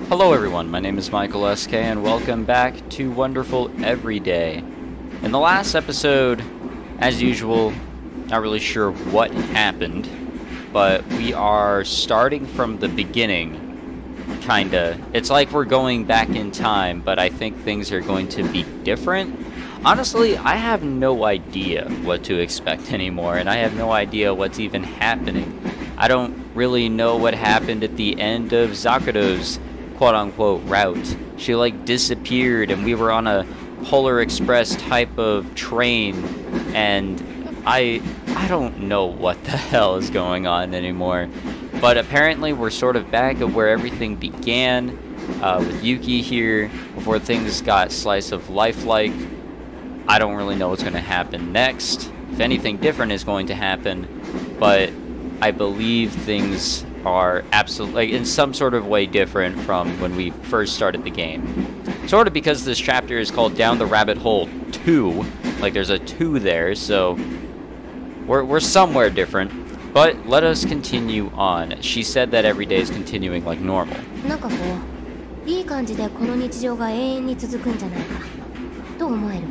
Hello everyone, my name is Michael SK and welcome back to Wonderful Everyday. In the last episode, as usual, not really sure what happened, but we are starting from the beginning, kinda. It's like we're going back in time, but I think things are going to be different. Honestly, I have no idea what to expect anymore, and I have no idea what's even happening. I don't really know what happened at the end of Zakudo's quote-unquote route. She like disappeared and we were on a Polar Express type of train, and I don't know what the hell is going on anymore. But apparently we're sort of back at where everything began, with Yuki here, before things got slice of life-like. I don't really know what's going to happen next, if anything different is going to happen, but I believe things are absolutely, like, in some sort of way different from when we first started the game. Sort of because this chapter is called Down the Rabbit Hole 2, like there's a 2 there, so we're somewhere different. But let us continue on. She said that every day is continuing like normal. なんかこう、いい感じでこの日常が永遠に続くんじゃないかと思える。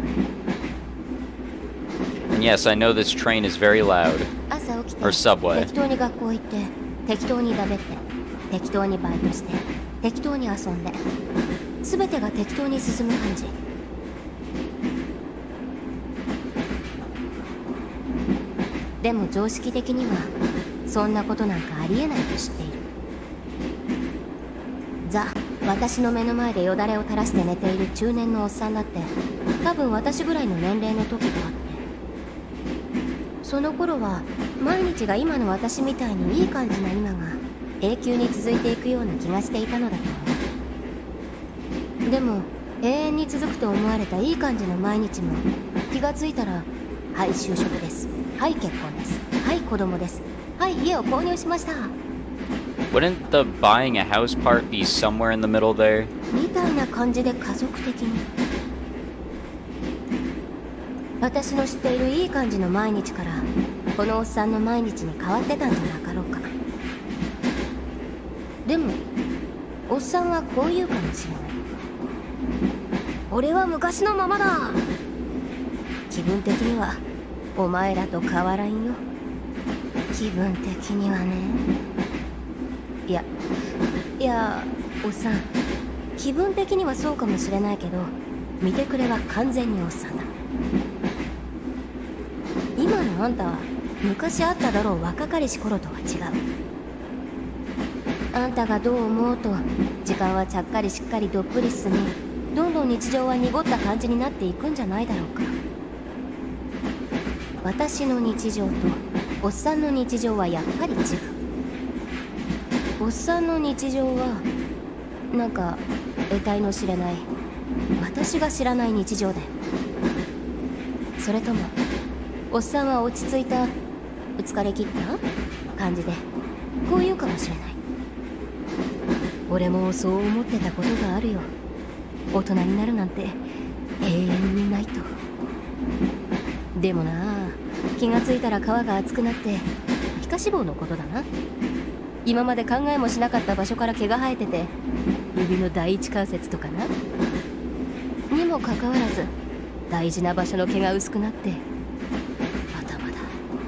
And yes, I know this train is very loud. 朝起きて Or subway. 適当に学校行って適当にだべって適当にバイトして適当に遊んで全てが適当に進む感じ。でも常識的にはそんなことなんかありえないと知っている。私の目の前でよだれを垂らして寝ている中年のおっさんだって多分私ぐらいの年齢の時があって、その頃は毎日が今の私みたいにいい感じな今が永久に続いていくような気がしていたのだと思う。でも永遠に続くと思われたいい感じの毎日も気がついたら、はい就職です、はい結婚です、はい子供です、はい家を購入しました。 Wouldn't the buying a house part be somewhere in the middle there? みたいな感じで家族的に。私の知っているいい感じの毎日からこのおっさんの毎日に変わってたんじゃなかろうか。でもおっさんはこう言うかもしれない。俺は昔のままだ。気分的にはお前らと変わらんよ。気分的にはね。いやおっさん、気分的にはそうかもしれないけど見てくれは完全におっさんだ。今のあんたは昔あっただろう若かりし頃とは違う。あんたがどう思うと時間はちゃっかりしっかりどっぷり進み、どんどん日常は濁った感じになっていくんじゃないだろうか。私の日常とおっさんの日常はやっぱり違う。おっさんの日常はなんか得体の知れない私が知らない日常だよ。それともおっさんは落ち着いた疲れ切った感じでこう言うかもしれない。俺もそう思ってたことがあるよ。大人になるなんて永遠にないと。でもなあ、気がついたら皮が厚くなって皮下脂肪のことだな。今まで考えもしなかった場所から毛が生えてて指の第一関節とかな。にもかかわらず大事な場所の毛が薄くなって頭だ。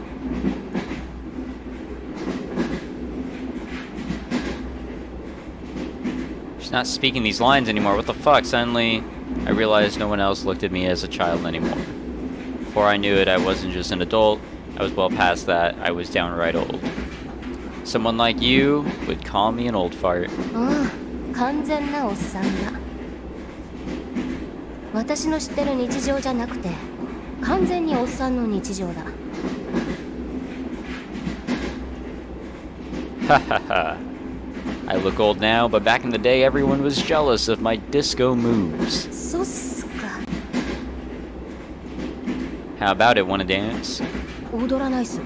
She's not speaking these lines anymore. What the fuck? Suddenly, I realized no one else looked at me as a child anymore. Before I knew it, I wasn't just an adult. I was well past that. I was downright old. Someone like you would call me an old fart. ああ、完全なおっさんだ。私の知ってる日常じゃなくて完全におっさんの日常だ。 Hahaha. I look old now, but back in the day everyone was jealous of my disco moves. そっすか。 How about it, wanna dance? 踊らないっす。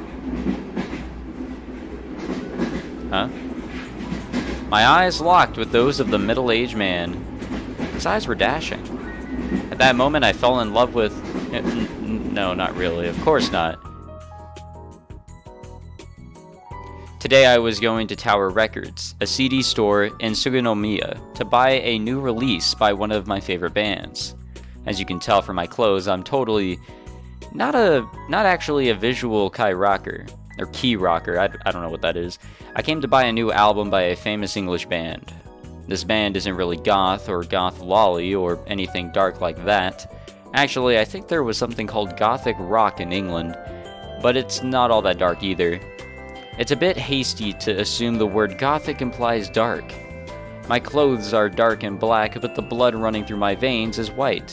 Huh? My eyes locked with those of the middle-aged man. His eyes were dashing. At that moment I fell in love with... No, not really. Of course not. Today I was going to Tower Records, a CD store in Sugonomiya, to buy a new release by one of my favorite bands. As you can tell from my clothes, I'm totally not actually a visual Kai rocker, or key rocker, I don't know what that is. I came to buy a new album by a famous English band. This band isn't really goth or goth lolly or anything dark like that. Actually, I think there was something called gothic rock in England, but it's not all that dark either. It's a bit hasty to assume the word gothic implies dark. My clothes are dark and black, but the blood running through my veins is white.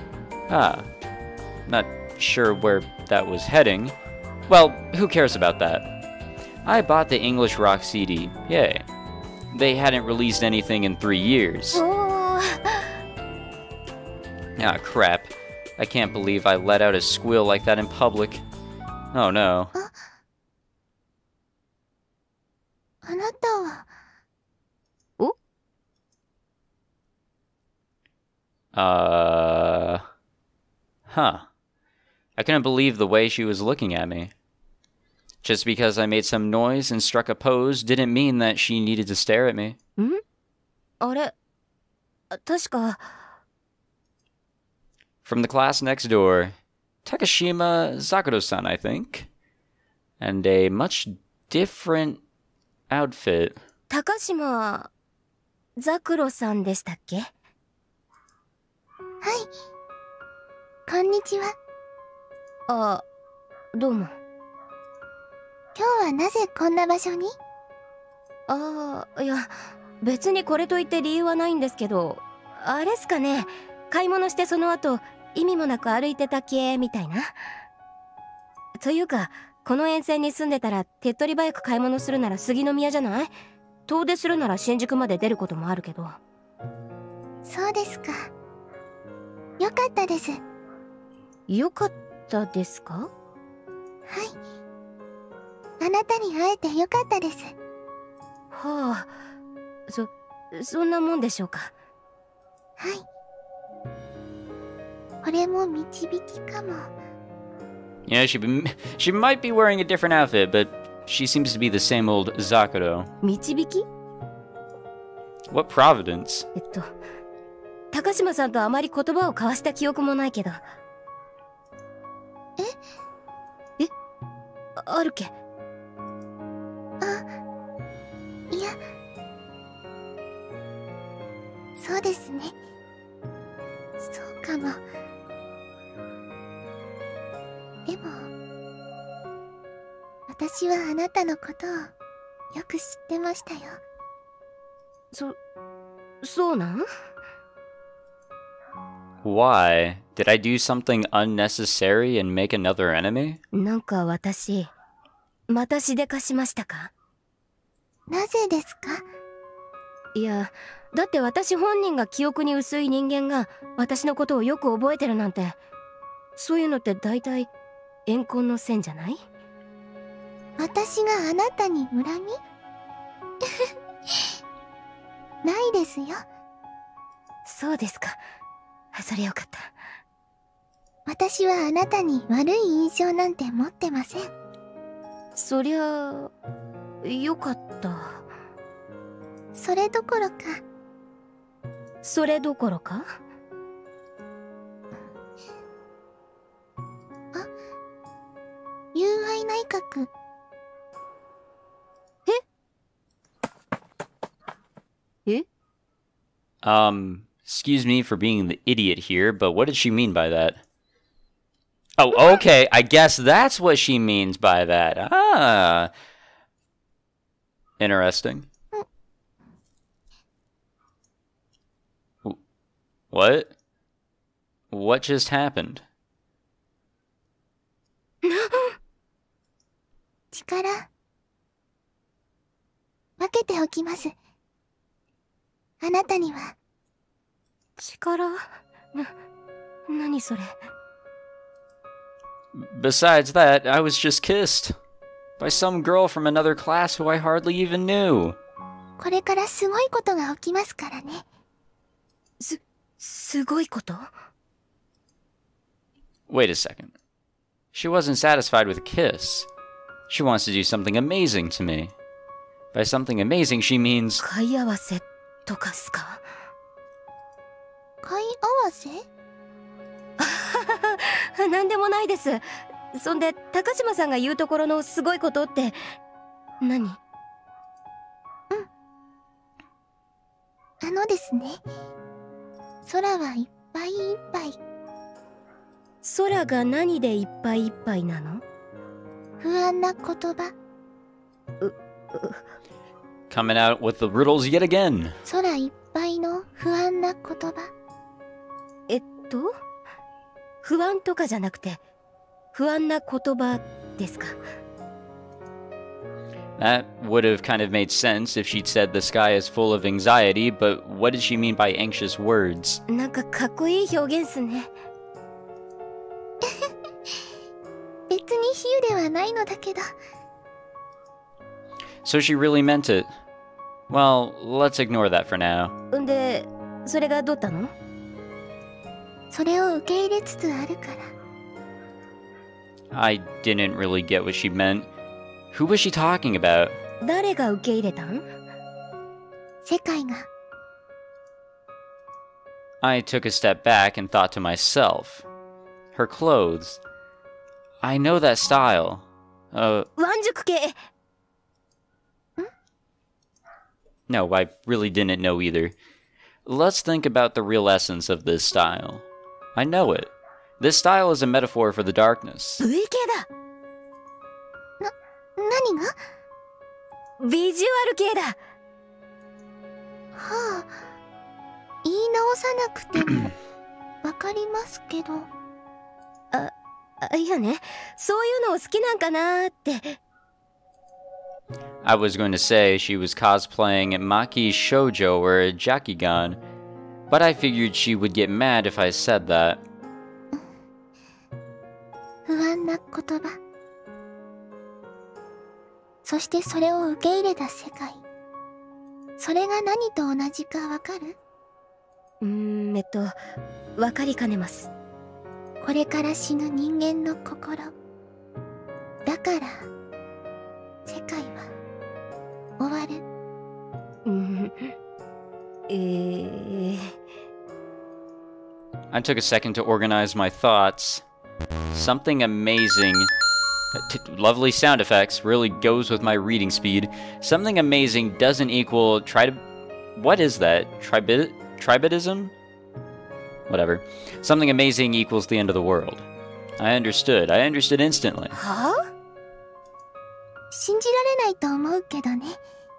Not sure where that was heading. Well, who cares about that? I bought the English rock CD, yay. They hadn't released anything in 3 years. Ah, crap. I can't believe I let out a squeal like that in public. Oh no. あなたは。お Huh. I couldn't believe the way she was looking at me. Just because I made some noise and struck a pose didn't mean that she needed to stare at me. ん？あれ、確か。 From the class next door, Takashima Zakuro-san, I think. And a much different outfit. 高島ザクロさんでしたっけ？はい。こんにちは。あ、どうも。今日はなぜこんな場所に？いや、別にこれといって理由はないんですけど、あれっすかね、買い物してその後、意味もなく歩いてた系みたいな。というか、この沿線に住んでたら手っ取り早く買い物するなら杉宮じゃない？遠出するなら新宿まで出ることもあるけど。そうですか。よかったです。よかったですか？はい。あなたに会えてよかったです。はあ、そんなもんでしょうか。はい。これも導きかも。 You know, she might be wearing a different outfit, but she seems to be the same old Zakuro. 導き？ What providence? 高島さんとあまり言葉を交わした記憶もないけど。え？あるけ？いや。そうですね。そうかも。でも、私はあなたのことをよく知ってましたよ。そうなん？ Why? Did I do something unnecessary and make another enemy? なんか私、またしでかしましたか？なぜですか？いや、だって私本人が記憶に薄い人間が私のことをよく覚えてるなんて、そういうのって大体怨恨の線じゃない？私があなたに恨み？ないですよ。そうですか。それよかった。私はあなたに悪い印象なんて持ってません。そりゃよかった。それどころか。それどころか？あ、友愛内閣。え excuse me for being the idiot here, but what did she mean by that? Oh, okay, I guess that's what she means by that. Ah. Interesting. What? What just happened? 力分けておきます。あなたには力？何それ？ Besides that, I was just kissed by some girl from another class who I hardly even knew. これからすごいことが起きますからね。すごいこと？ Wait a second. She wasn't satisfied with a kiss. She wants to do something amazing to me. By something amazing, she means... 貝合わせとかすか？ 貝合わせ？ なんでもないです。そんで高島さんが言うところのすごいことって何？ ですね。空はいっぱいいっぱい。 空が何でいっぱいいっぱいなの？ 不安な言葉。 Coming out with the riddles yet again. 空いっぱいの不安な言葉。 不安とかじゃなくて不安な言葉ですか？ That would have kind of made sense if she'd said the sky is full of anxiety, but what did she mean by anxious words? なんかかっこいい表現っすね。 別に比喩ではないのだけど。 So she really meant it. Well, let's ignore that for now. んで、それがどうったの？ それを受け入れつつあるから。 I didn't really get what she meant. Who was she talking about? 誰が受け入れたん？ 世界が。 I took a step back and thought to myself. Her clothes. I know that style. 腕熟系。 No, I really didn't know either. Let's think about the real essence of this style. I know it. This style is a metaphor for the darkness. V 系だ。 何が？ ビジュアル系だ。 はあ、言い直さなくてもわかりますけど。 いやね、そういうの好きなんかなーって。 I was going to say she was cosplaying Maki Shoujo or Jakigan, but I figured she would get mad if I said that. 不安な言葉。そしてそれを受け入れた世界。それが何と同じかわかる？ わかりかねます。 これから死ぬ人間の心。だから、世界は終わる。 I took a second to organize my thoughts. Something amazing. Lovely sound effects really goes with my reading speed. Something amazing doesn't equal what is that? Tribadism? Whatever. Something amazing equals the end of the world. I understood. I understood instantly. はぁ？ 信じられないと思うけどね。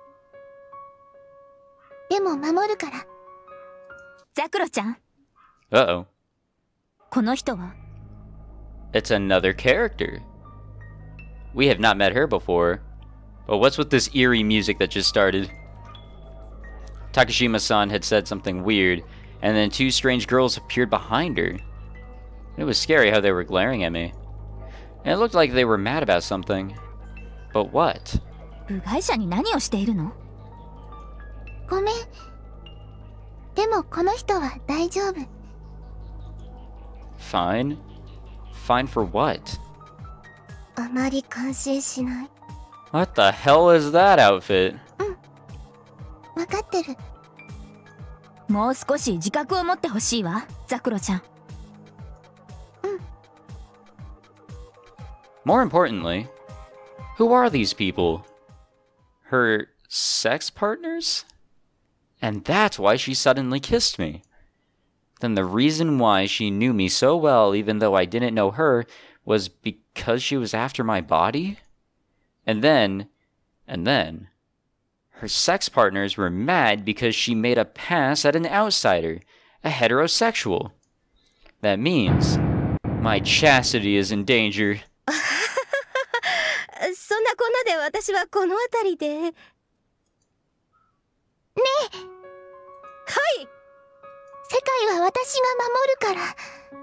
でも守るから。 ザクロちゃん。 Uh-oh. この人は？ It's another character. We have not met her before. But what's with this eerie music that just started? Takashima-san had said something weird, and then two strange girls appeared behind her. It was scary how they were glaring at me. And it looked like they were mad about something. But what? 部外者に何をしているの？ ごめん。でもこの人は大丈夫。 Fine? Fine for what? あまり感心しない。 What the hell is that outfit? わかってる。 もう少し自覚を持ってほしいわ、ザクロちゃん。 More importantly, who are these people? Her sex partners? And that's why she suddenly kissed me. Then the reason why she knew me so well even though I didn't know her was because she was after my body? And then, her sex partners were mad because she made a pass at an outsider, a heterosexual. That means my chastity is in danger. そんなこんなで私はこの辺りで。ねえ。はい。 世界は私が守るから。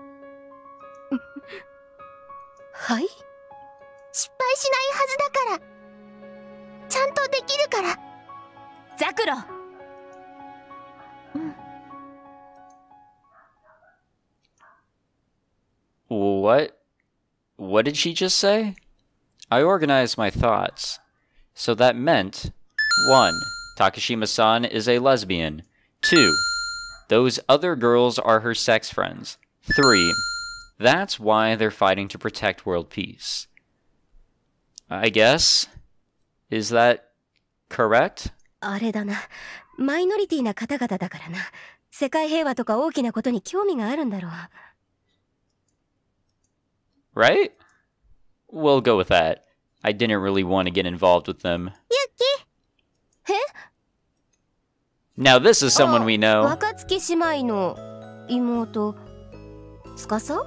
はい。 失敗しないはずだから。ちゃんとできるから。 ザクロ。 What did she just say? I organized my thoughts. So that meant 1. Takashima-san is a lesbian. 2. Those other girls are her sex friends. 3. That's why they're fighting to protect world peace. I guess. Is that correct? あれだな。マイノリティな方々だからな。世界平和とか大きなことに興味があるんだろう。 Right? We'll go with that. I didn't really want to get involved with them. え？ Now this is someone we know. 若月姉妹の妹、司？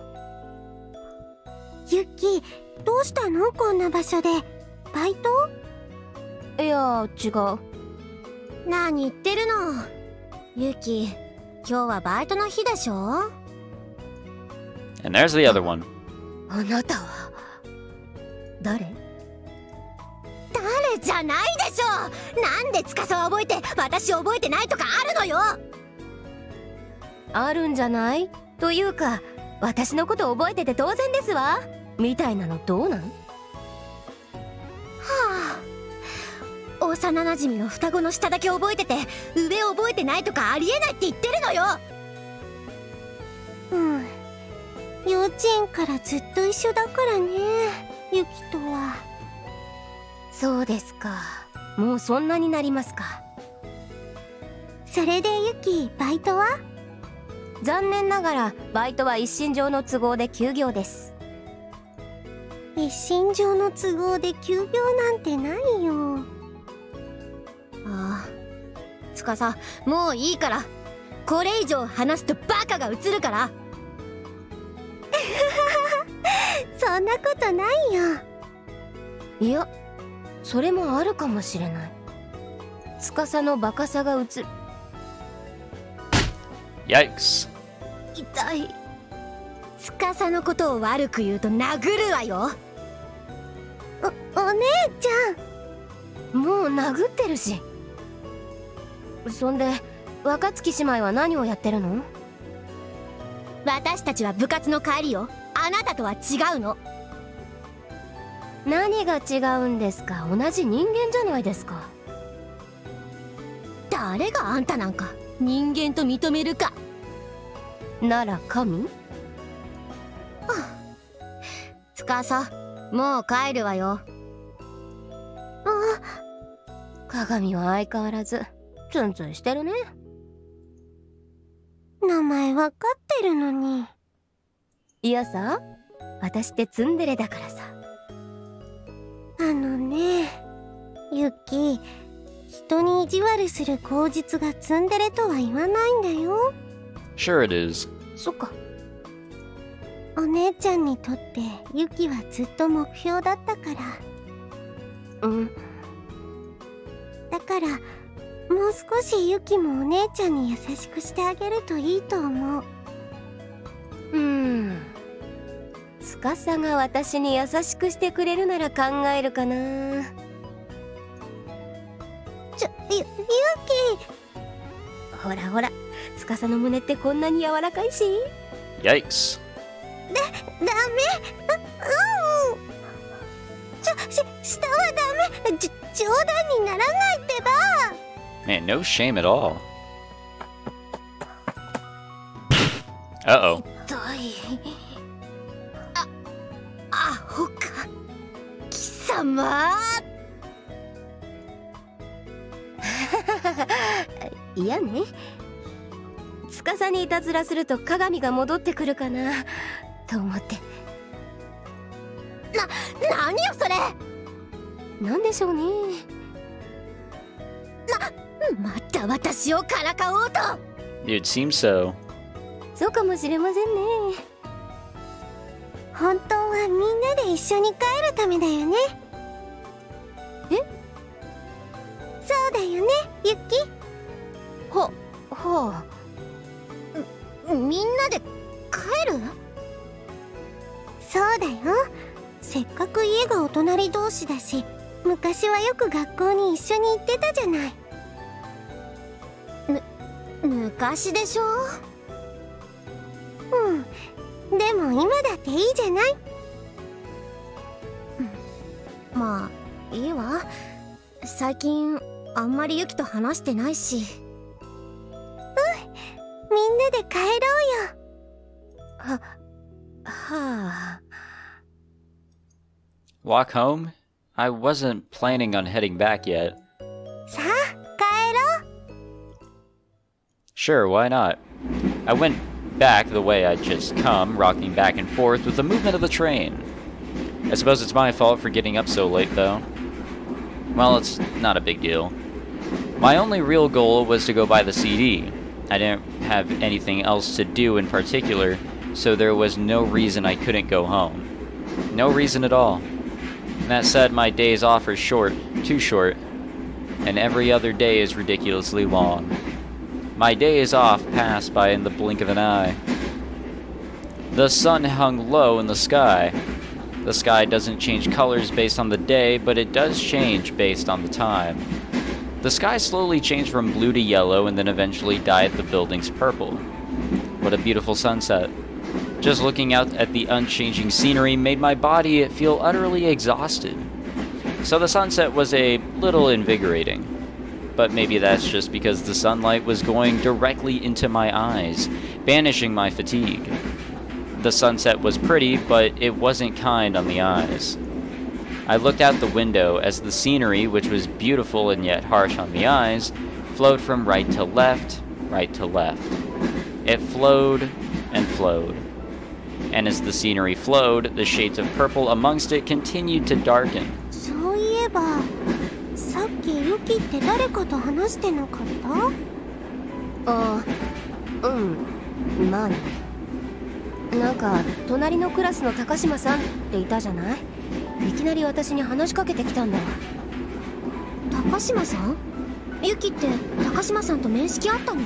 ユキ、どうしたのこんな場所で。バイト？ いや、違う。 何言ってるの。ユキ、今日はバイトの日でしょ？ And there's the other one. あなたは誰？ 誰じゃないでしょ。なんで司は覚えて私覚えてないとかあるのよ。 あるんじゃない？というか、私のこと覚えてて当然ですわみたいなのどうなん？はあ、幼なじみの双子の下だけ覚えてて上覚えてないとかありえないって言ってるのよ。幼稚園からずっと一緒だからね、ユキとは。 そうですか。もうそんなになりますか。 それでユキ、バイトは？ 残念ながらバイトは一身上の都合で休業です。 一身上の都合で休業なんてないよ。 ああ、司、もういいから。これ以上話すとバカが映るから。 そんなことないよ。 いや、それもあるかもしれない。司のバカさが映る。 Yikes. 痛い。 司のことを悪く言うと殴るわよ。お姉ちゃん。もう殴ってるし。そんで若月姉妹は何をやってるの？ 私たちは部活の帰りよ。あなたとは違うの。 何が違うんですか？同じ人間じゃないですか。 誰があんたなんか人間と認めるか。 なら神？ 司、もう帰るわよ。 鏡は相変わらずツンツンしてるね。 名前わかってるのに。 いやさ、私ってツンデレだからさ。 あのね、ユキ、人に意地悪する口実がツンデレとは言わないんだよ。 Sure it is. そっか。 お姉ちゃんにとってユキはずっと目標だったから。だからもう少しユキもお姉ちゃんに優しくしてあげるといいと思う。 司が私に優しくしてくれるなら考えるかな。 ユキ。 ほらほら、司の胸ってこんなに柔らかいし。 Yikes. ダメ。下はダメ。冗談にならないってば。 Man, no shame at all. Uh-oh. 痛い。 アホか。貴様。 いやね。司にいたずらすると鏡が戻ってくるかなと思って。 何よそれ。 なんでしょうね。 また私をからかおうと。 It seems so. そうかもしれませんね。 本当はみんなで一緒に帰るためだよね。 え？ そうだよね、ユキ。 はあ。 みんなで帰る？そうだよ。せっかく家がお隣同士だし、昔はよく学校に一緒に行ってたじゃない。昔でしょ。でも今だっていいじゃない。まあいいわ。最近あんまりユキと話してないし。みんなで帰ろうよ。 はあ。 Walk home? I wasn't planning on heading back yet. さあ、帰ろう。 Sure, why not? I went back the way I'd just come, rocking back and forth with the movement of the train. I suppose it's my fault for getting up so late, though. Well, it's not a big deal. My only real goal was to go buy the CD. I didn't have anything else to do in particular, so there was no reason I couldn't go home. No reason at all. That said, my days off are short, too short, and every other day is ridiculously long. My days off passed by in the blink of an eye. The sun hung low in the sky. The sky doesn't change colors based on the day, but it does change based on the time. The sky slowly changed from blue to yellow and then eventually dyed the buildings purple. What a beautiful sunset. Just looking out at the unchanging scenery made my body feel utterly exhausted. So the sunset was a little invigorating. But maybe that's just because the sunlight was going directly into my eyes, banishing my fatigue. The sunset was pretty, but it wasn't kind on the eyes. I looked out the window as the scenery, which was beautiful and yet harsh on the eyes, flowed from right to left, right to left. It flowed and flowed. And as the scenery flowed, the shades of purple amongst it continued to darken. そういえば、さっきユキって誰かと話してなかった？ あ、うん、まあね。なんか隣のクラスの高島さんっていたじゃない？いきなり私に話しかけてきたんだ。 高島さん？ユキって高島さんと面識あったの？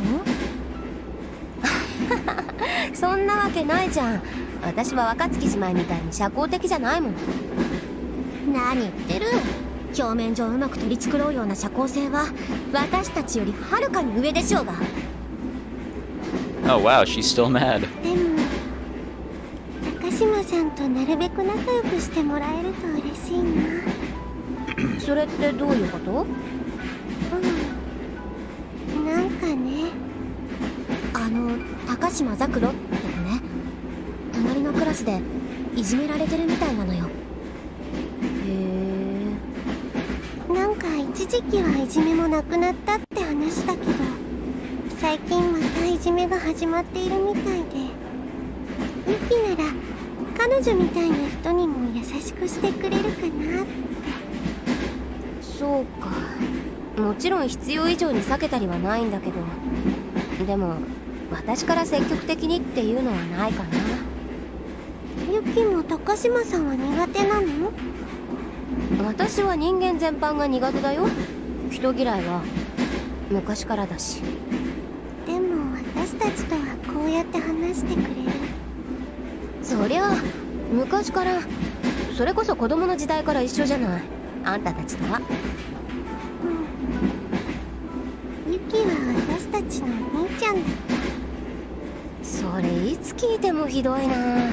そんなわけないじゃん。私は若月姉妹みたいに社交的じゃないもん。 何言ってる。表面上うまく取り繕うような社交性は私たちよりはるかに上でしょうが。 Oh wow, she's still mad. でも高島さんとなるべく仲良くしてもらえると嬉しいな。 それってどういうこと？ なんかね、高島ザクロって子ね、隣のクラスでいじめられてるみたいなのよ。 へえ。 なんか一時期はいじめもなくなったって話だけど、最近またいじめが始まっているみたいで、ユキなら彼女みたいな人にも優しくしてくれるかなって。 そうか。もちろん必要以上に避けたりはないんだけど、でも私から積極的にっていうのはないかな。 ユキも高島さんは苦手なの？ 私は人間全般が苦手だよ。人嫌いは昔からだし。 でも私たちとはこうやって話してくれる。 そりゃ昔から、それこそ子供の時代から一緒じゃない、あんたたちとは。 ユキは私たちのお兄ちゃんだった。 それいつ聞いてもひどいな。 だって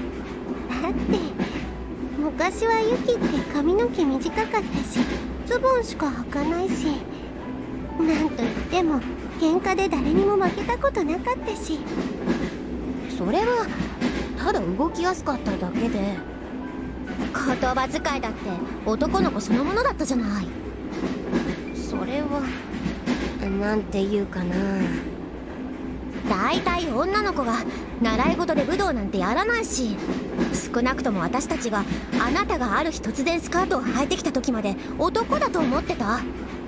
昔はユキって髪の毛短かったし、ズボンしか履かないし、なんといっても喧嘩で誰にも負けたことなかったし。 それはただ動きやすかっただけで、 言葉遣いだって男の子そのものだったじゃない。 それはなんていうかな。 だいたい女の子が習い事で武道なんてやらないし、少なくとも私たちがあなたがある日突然スカートを履いてきた時まで男だと思ってた。い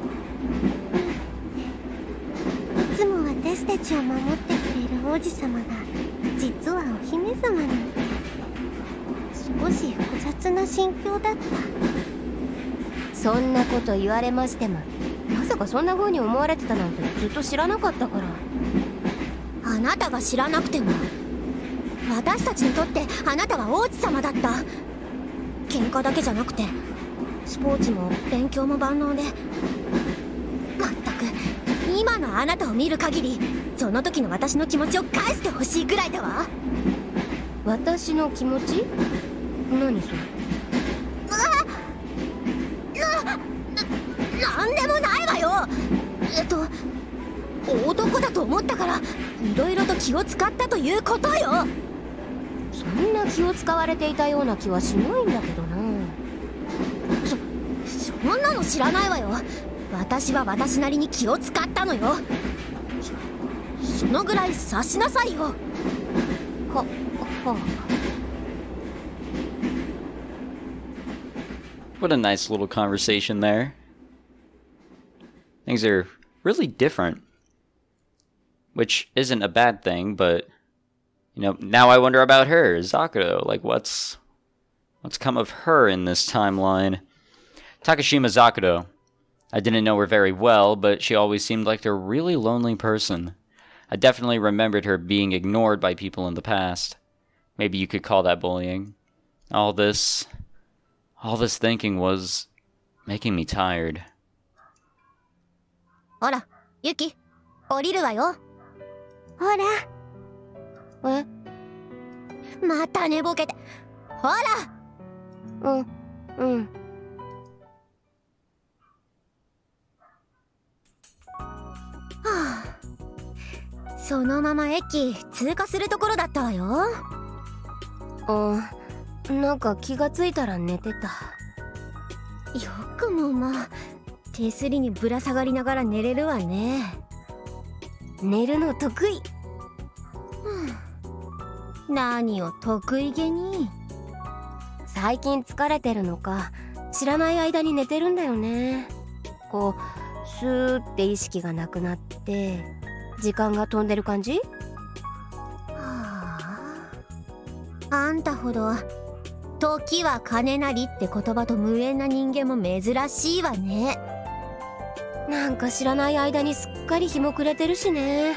つも私たちを守ってくれる王子様が実はお姫様なんて、少し複雑な心境だった。 そんなこと言われましても、まさかそんな風に思われてたなんてずっと知らなかったから。 あなたが知らなくても私たちにとってあなたは王子様だった。喧嘩だけじゃなくてスポーツも勉強も万能で、まったく今のあなたを見る限りその時の私の気持ちを返してほしいくらいだわ。 私の気持ち？何それ？ なんでもないわよ。 男だと思ったからいろいろと気を使ったということよ。 そんな気を使われていたような気はしないんだけどな。 そんなの知らないわよ。私は私なりに気を使ったのよ。そのぐらい察しなさいよ。 は。 What a nice little conversation there. Things are really different, which isn't a bad thing, but you know, now I wonder about her, Zakuro. Like, what's come of her in this timeline? Takashima Zakuro. I didn't know her very well, but she always seemed like a really lonely person. I definitely remembered her being ignored by people in the past. Maybe you could call that bullying. All this thinking was making me tired. ほら、ユキ、降りるわよ。ほら。 え？ また寝ぼけて。ほら。 うん。 はあ、そのまま駅通過するところだったわよ。 なんか気がついたら寝てた。 よくもまあ手すりにぶら下がりながら寝れるわね。 寝るの得意。 何を得意げに。 最近疲れてるのか知らない間に寝てるんだよね。こうスーって意識がなくなって時間が飛んでる感じ？ はあ、あんたほど時は金なりって言葉と無縁な人間も珍しいわね。 なんか知らない間にすっかり日も暮れてるしね。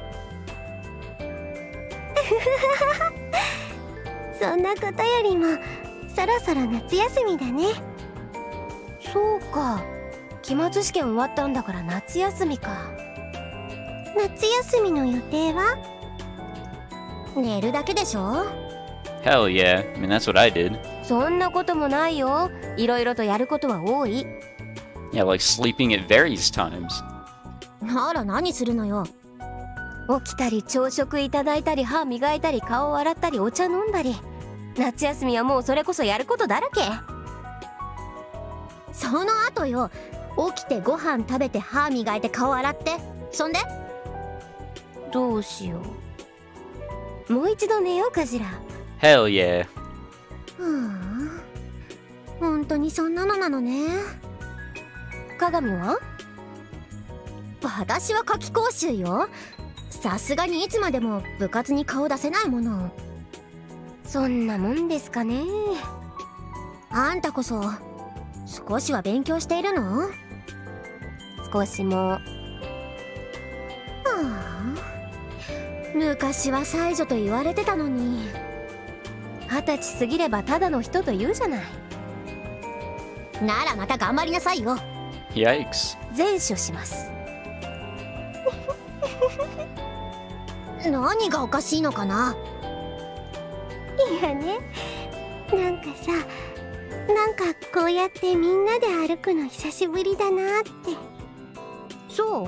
そんなことよりもそろそろ夏休みだね。 そうか、期末試験終わったんだから夏休みか。 夏休みの予定は？寝るだけでしょ？ Hell yeah, I mean that's what I did. そんなこともないよ。いろいろとやることは多い。 Yeah, like sleeping at various times. なら何するのよ。 起きたり朝食いただいたり歯磨いたり顔を洗ったりお茶飲んだり。夏休みはもうそれこそやることだらけ。 その後よ、起きてご飯食べて歯磨いて顔洗って、そんでどうしよう。もう一度寝ようかしら。 Hell yeah. 本当にそんなのなのね。 鏡は？ 私は夏期講習よ。さすがにいつまでも部活に顔出せないもの。 そんなもんですかね。 あんたこそ少しは勉強しているの？ 少しも。 昔は才女と言われてたのに。 20歳過ぎればただの人と言うじゃない。 ならまた頑張りなさいよ。 Yikes. 善処します。 何がおかしいのかな。 いやね、なんかさ、なんかこうやってみんなで歩くの久しぶりだなって。 そう？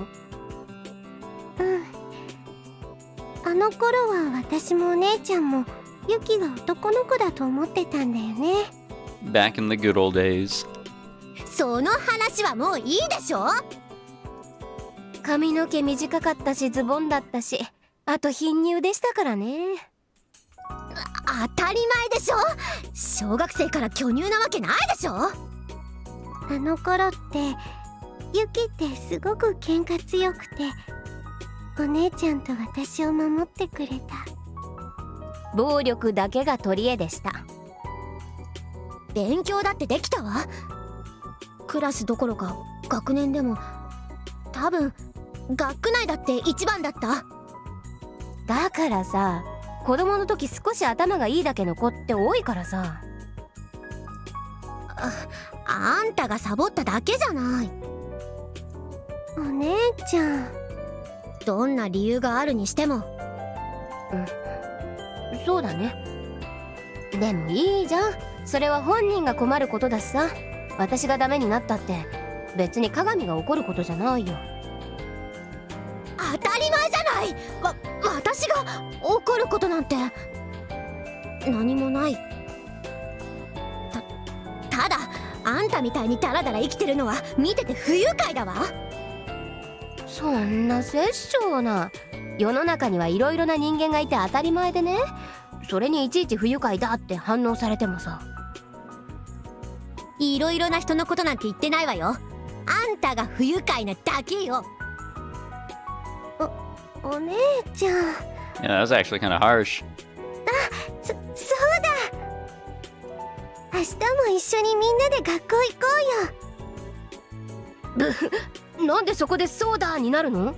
あの頃は私もお姉ちゃんもユキが男の子だと思ってたんだよね。 Back in the good old days. その話はもういいでしょ。 髪の毛短かったしズボンだったし、あと貧乳でしたからね。 当たり前でしょ。小学生から巨乳なわけないでしょ。 あの頃ってユキってすごく喧嘩強くて、お姉ちゃんと私を守ってくれた。 暴力だけが取り柄でした。 勉強だってできたわ。クラスどころか学年でも多分学区内だって一番だった。 だからさ、子供の時少し頭がいいだけの子って多いからさ。 あんたがサボっただけじゃない。 お姉ちゃん、 どんな理由があるにしても。 そうだね。でもいいじゃん。それは本人が困ることだしさ。私がダメになったって別に鏡が怒ることじゃないよ。 り前じゃない。私が怒ることなんて何もない。ただあんたみたいにダラダラ生きてるのは見てて不愉快だわ。 そんな殺生な。世の中にはいろいろな人間がいて当たり前でね。それにいちいち不愉快だって反応されてもさ。 いろいろな人のことなんて言ってないわよ。あんたが不愉快なだけよ。 お姉ちゃん。 Yeah, that was actually kind of harsh. そうだ。明日も一緒にみんなで学校行こうよ。 なんでそこでソーダになるの？ だ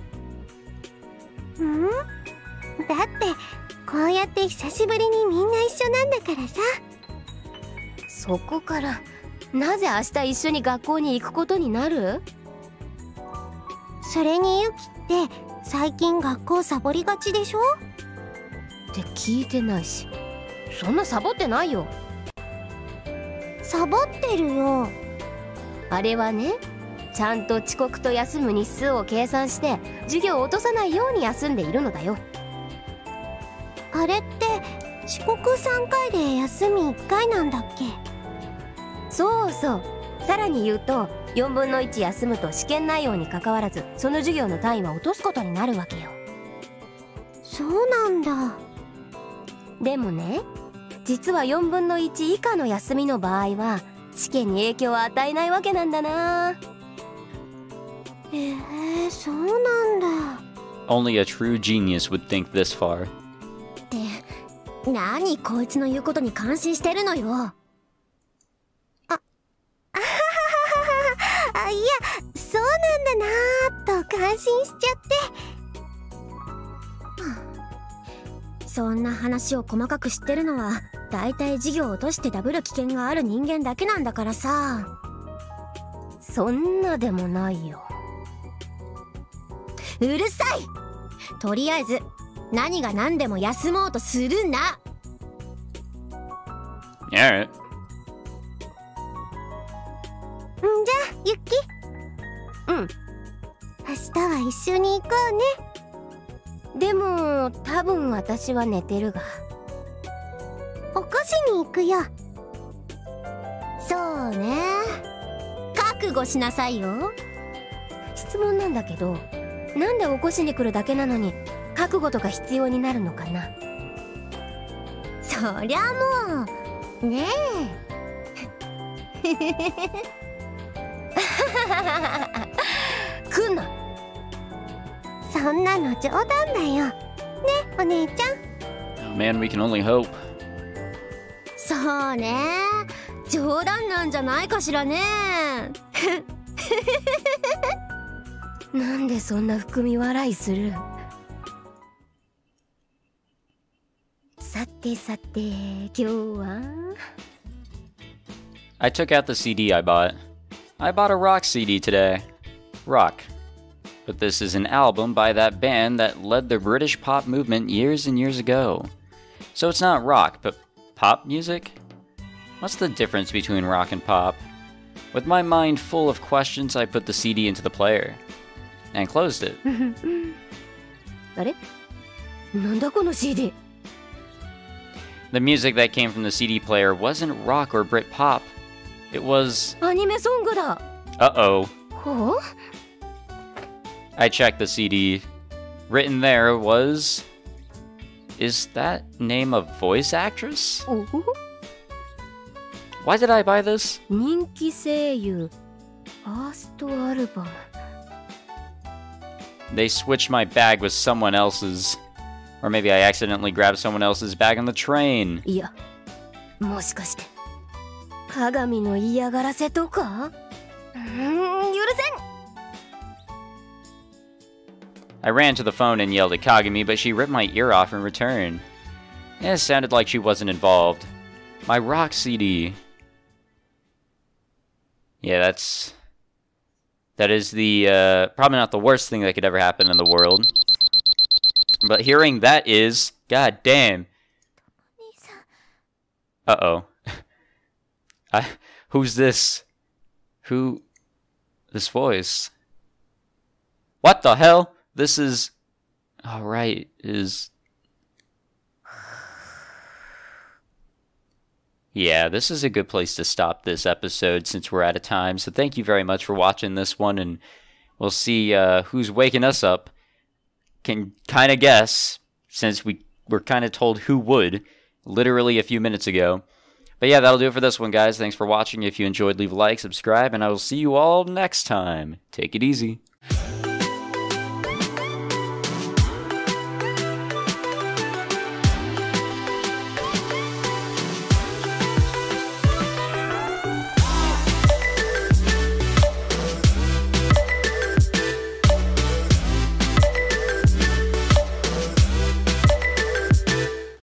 ってこうやって久しぶりにみんな一緒なんだからさ。 そこからなぜ明日一緒に学校に行くことになる？ それにユキって最近学校サボりがちでしょ？ って聞いてないし。そんなサボってないよ。 サボってるよ。 あれはね、ちゃんと遅刻と休む日数を計算して授業を落とさないように休んでいるのだよ。 あれって遅刻3回で休み1回なんだっけ？ そうそう。さらに言うと4分の1休むと試験内容にかかわらずその授業の単位は落とすことになるわけよ。 そうなんだ。 でもね、実は4分の1以下の休みの場合は試験に影響を与えないわけなんだな。 そうなんだ。 Only a true genius would think this far. って何こいつの言うことに感心してるのよ。 いや、そうなんだなーと感心しちゃって。 そんな話を細かく知ってるのはだいたい授業を落としてダブる危険がある人間だけなんだからさ。 そんなでもないよ。 うるさい。とりあえず何が何でも休もうとするな。 Alright. じゃあユッキ。明日は一緒に行こうね。 でも多分私は寝てるが。 起こしに行くよ。 そうね。覚悟しなさいよ。 質問なんだけど、なんで起こしに来るだけなのに覚悟とか必要になるのかな？ そりゃもうね来んな。 そんなの冗談だよ。ね、お姉ちゃん。 Oh, man, we can only hope. そうね。冗談なんじゃないかしらね。 なんでそんな含み笑いする？さてさて今日は I took out the CD I bought. I bought a rock CD today. Rock. But this is an album by that band that led the British pop movement years and years ago. So it's not rock, but pop music? What's the difference between rock and pop? With my mind full of questions, I put the CD into the player and closed it. あれ？なんだこの CD？ The music that came from the CD player wasn't rock or Brit pop. It was... アニメソングだ。 Uh-oh. ほう？ I checked the CD. Written there was... Is that name a voice actress? おほほ。 Why did I buy this? 人気声優ファーストアルバム。 They switched my bag with someone else's. Or maybe I accidentally grabbed someone else's bag on the train. いや、もしかして鏡の嫌がらせとか？許せん。 I ran to the phone and yelled at Kagami, but she ripped my ear off in return. It sounded like she wasn't involved. My rock CD. Yeah, that is the, probably not the worst thing that could ever happen in the world. But hearing that is, god damn. Uh-oh. Who's this? This voice? What the hell? This is Alright, Yeah, this is a good place to stop this episode since we're out of time. So thank you very much for watching this one, and we'll see who's waking us up. Can kind of guess, since we were kind of told who would literally a few minutes ago. But yeah, that'll do it for this one, guys. Thanks for watching. If you enjoyed, leave a like, subscribe, and I will see you all next time. Take it easy.